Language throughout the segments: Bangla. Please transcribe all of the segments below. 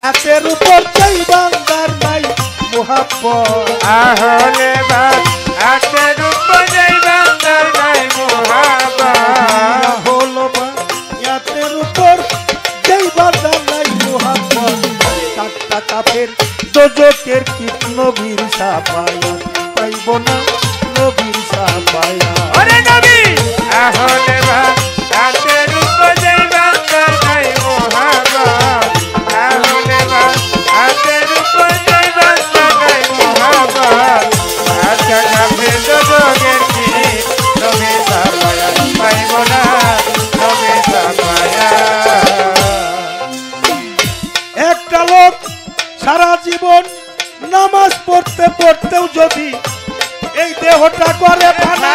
হাতের উপর চাই বান্দার নাই মোহাব্বত আহলে হাতের উপর চাই বান্দার নাই মোহাব্বত হলো হাতের উপর চাই বান্দার নাই মোহাব্বত টাকা কাফের দোজকের কীট নবীর সাফায়া পাইব না নবীর সাফায়া ওরে নবী আহলে হাতের উপর চাই বান্দার নাই মোহাব্বত আহলে হাতের উপর চাই বান্দার নাই মোহাব্বত টাকা কাফের দোজকের কীট নবীর সাফায়া পাইব না নবীর সাফায়া একটা লোক সারা জীবন নামাজ পড়তে পড়তেও যদি এই দেহটা করে ফানা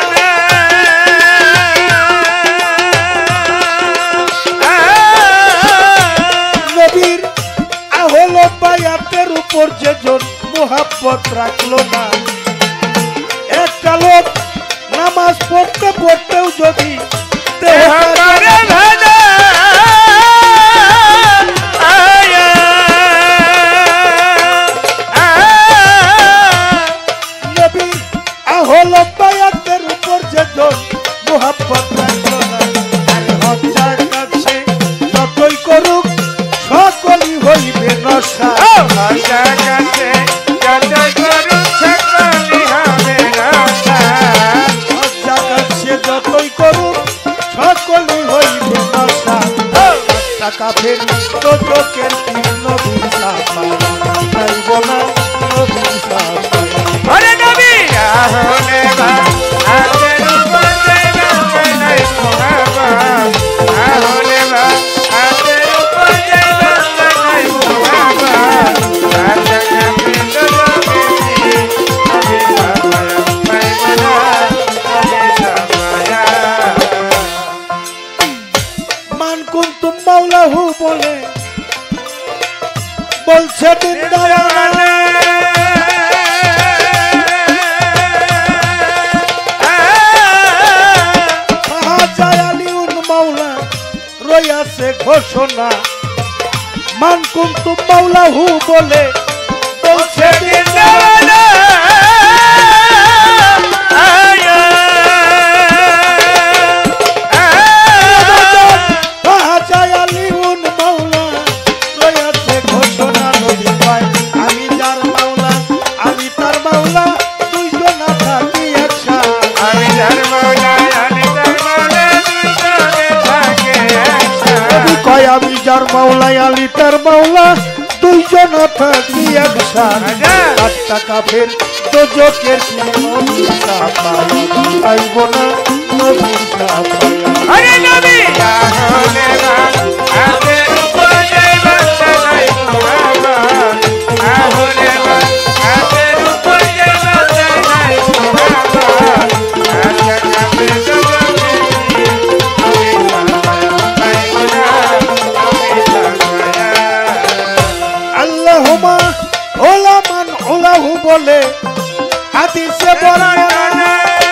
নবীর আহল বায়াতের উপর যেজন মোহাব্বত রাখলো না একটা লোক নামাজ পড়তে পড়তেও যদি দেহটা করে ফানা মোহাব্বত রাখলো না আরে হত্যার কাছে যতই করুক সকলই হইবে নশা হত্যার কাছে যতই করুক সকলই হবে নশা হত্যার কাছে যতই করুক সকলই হইবে নশা টাকা ফের দোজকের কীট নবীর সাফায়া পাইব না নবীর সাফায়া ওরে নবী আহলে হাতের উপর চাই বান্দার নাই মোহাব্বত আহলে হাতের উপর চাই বান্দার নাই মোহাব্বত টাকা কাফের দোজকের কীট নবীর সাফায়া পাইব না নবীর সাফায়া মান কুনতুম মাওলাহু বলে বলছে বৃন্দাবন রইয়াছে ঘোষণা মান কুনতুম মাওলাহু বলে বলছে বৃন্দাবন আমি যার মাওলা আমি তার মাওলা দুইজনা থাকি একসাথে আমি যার মাওলা আমি তার মাওলা দুইজনে থাকে একসাথে কয় আমি যার মাওলা আলী তার মাওলা দুইজন থাকি একসাথে টাকা ফের দোজকের কীট নবীর সাফায়া পাইব না নবীর সাফায়া আরে নবী আহলে হাতের উপর চাই বান্দার নাই মোহাব্বত আহলে হাতের উপর চাই বান্দার নাই মোহাব্বত টাকা কাফের দোজকের কীট নবীর সাফায়া পাইব না নবীর সাফায়া আল্লাহুম্মা ওলামান ওলাহু বলে হাদিসে বর্ণনা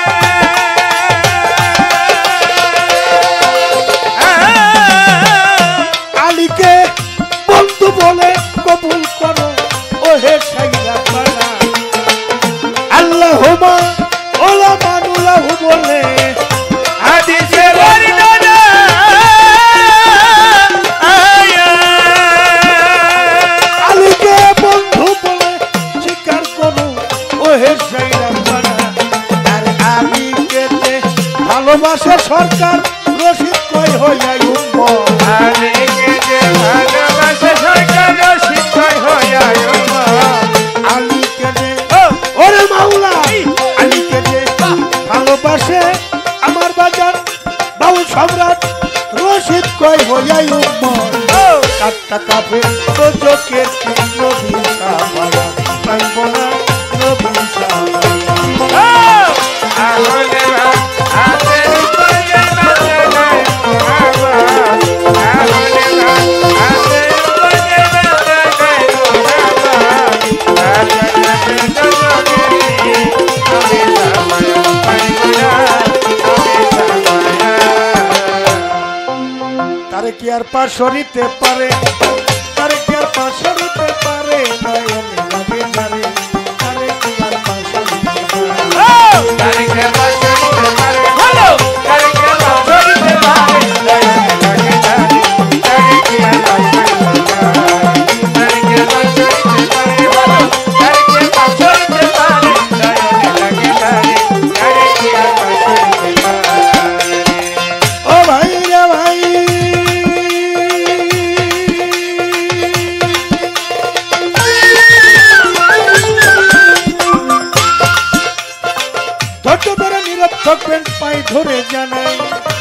আলীকে বন্ধু বলে কবুল করো ওহে সাইরা বানা আল্লাহুম্মা ওলামান ওলাহু বলে হাদিসে বর্ণনা আলীকে বন্ধু বলে স্বীকার করো ওহে সাইরা বানা আর আলীকে ভালোবাসে সরকার রশিদ কয় হইয়া উম্মত আলীকে যে ভালোবাসে সরকার রশিদ কয় হইয়া উম্মত আলীকে যে ওরে মাওলা আলীকে যে ভালোবাসে আমার বাজার বাউল সম্রাট রশিদ কয় হইয়া উম্মত টাকা ফের দোজকের কীট নবীর সাফায়া পাইব না নবীর সাফায়া আহলে হাতের উপর চাই বান্দার নাই মোহাব্বত আহলে হাতের উপর চাই বান্দার নাই মোহাব্বত টাকা কাফের দোজকের কীট নবীর সাফায়া পাইব না নবীর সাফায়া তারে কি আর পাশরিতে পারে তারে কি আর পাশরিতে ধরে জানাই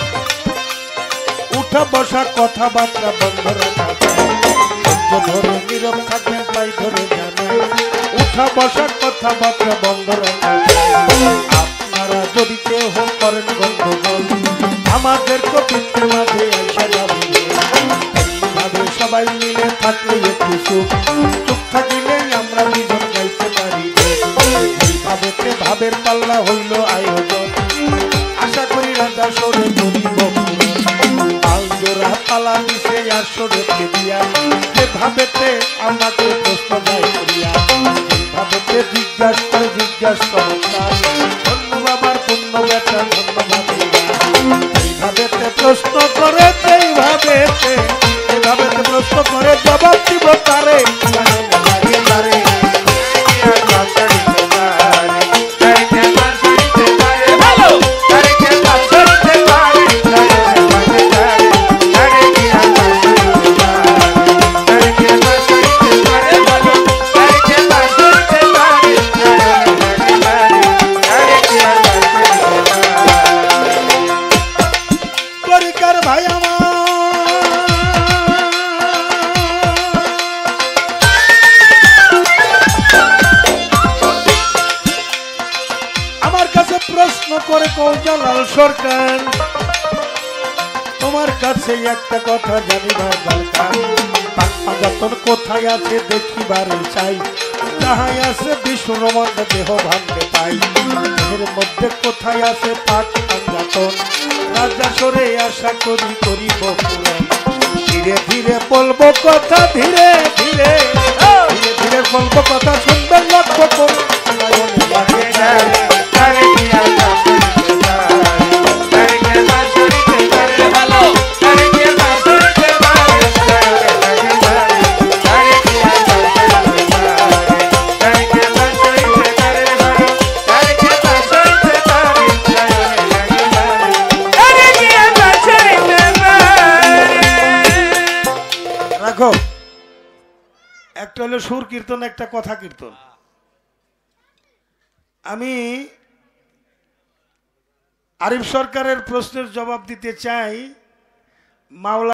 উঠা বসা কথাবার্তা বন্ধ রাখা ধরে নীরব থাকবেন পাই ধরে জানাই উঠা বসা কথাবার্তা বন্ধ রাখা আপনারা যদি কেউ করেন গন্ডগোল আমাদের কবিত্বের মাঝে এসে যাবে এইভাবে সবাই মিলে থাকলে একটু সুখ চুপ থাকিলেই আমরা দুজন গাইতে পারি এইভাবে ভাবের পাল্লা হইল আয়োজন আশা করি রাজা সরে করিব জোড়া পালা দিছে আর সরে দিয়া যেভাবেতে আমাকে প্রশ্ন যায় করিয়া এইভাবেতে জিজ্ঞাসা ধন্যবাদ পূর্ণ বেটা ধন্যবাদ এইভাবেতে প্রশ্ন করে এইভাবেতে প্রশ্ন করে জবাব দিব তারে তারে প্রশ্ন করে কৌজালাল সরকার তোমার কাছে একটা কথা জানিবার দরকার পাক কোথায় আছে দেখিবারে চাই যাহাই আছে বিষ্ণুরমন্ড দেহ ভাঙ্গে পাই এর মধ্যে কোথায় আছে পাক পাঞ্জাতন রাজা সরে আশা করি করিব পূরণ ধীরে ধীরে বলবো কথা ধীরে ধীরে ধীরে ধীরে বলবো কথা সুন্দর লক্ষ্য করুন একটা হলো সুর কীর্তন একটা কথা কীর্তন আমি আরিফ সরকারের প্রশ্নের জবাব দিতে চাই মাওলা